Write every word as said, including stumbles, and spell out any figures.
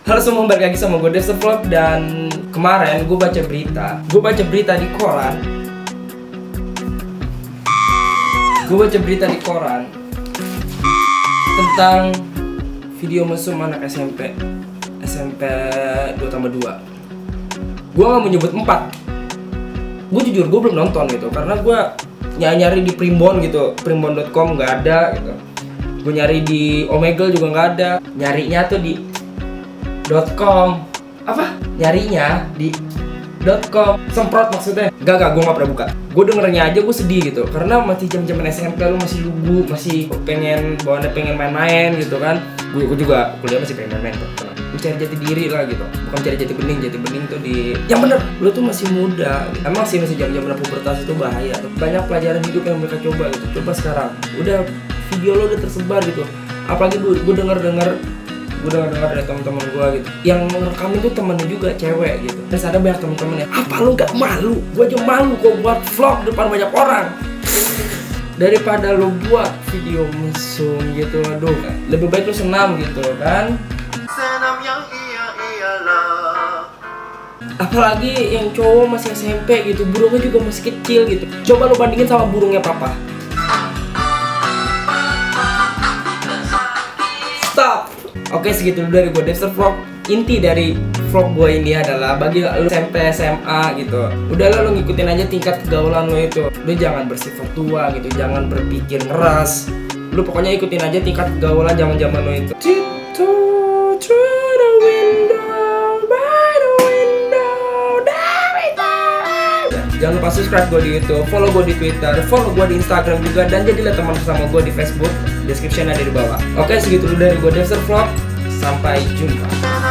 Halo semua, balik lagi sama gue Devster Vlog. Dan kemarin gue baca berita Gue baca berita di koran Gue baca berita di koran tentang video mesum anak S M P S M P dua tambah dua. Gue gak mau nyebut empat. Gue jujur, gue belum nonton gitu, karena gue nyari-nyari di Primbon gitu, primbon dot com gak ada gitu. Gue nyari di Omegle juga gak ada. Nyarinya tuh di .com. Apa? Nyarinya di .com. Semprot maksudnya. Gak, gak, gue gak pernah buka. Gue dengernya aja gue sedih gitu, karena masih jam-jaman S M P lu masih lugu, masih pengen bawaannya pengen main-main gitu kan. Gue juga kuliah masih pengen main-main tuh. Mencari jati diri lah gitu, bukan cari jati bening. Jati bening tuh di yang bener, lu tuh masih muda. Emang sih masih jam-jam pubertas itu bahaya tuh. Banyak pelajaran hidup yang mereka coba gitu. Coba sekarang, udah video lo udah tersebar gitu. Apalagi gue gue denger-denger gue denger-denger dari teman-teman gue gitu, yang ngerekam itu temennya juga cewek gitu. Terus ada banyak temen-temennya, apa lu gak malu? Gue aja malu kok buat vlog depan banyak orang. Daripada lu buat video mesum gitu, aduh, lebih baik lu senam gitu kan. Senam yang iya iyalah. Apalagi yang cowok masih S M P gitu, burungnya juga masih kecil gitu. Coba lu bandingin sama burungnya papa. Stop. Oke, segitu dulu dari gue Devster Vlog. Inti dari vlog gue ini adalah bagi lu S M P S M A gitu, udahlah lu ngikutin aja tingkat kegaulan lu itu. Lu jangan bersifat tua gitu, jangan berpikir ngeras. Lu pokoknya ikutin aja tingkat kegaulan zaman-zaman lu itu. Jangan lupa subscribe gue di YouTube, follow gue di Twitter, follow gue di Instagram juga, dan jadilah teman bersama gue di Facebook. Description ada di bawah. Oke, segitu dulu dari gue Devster Vlog. Sampai jumpa.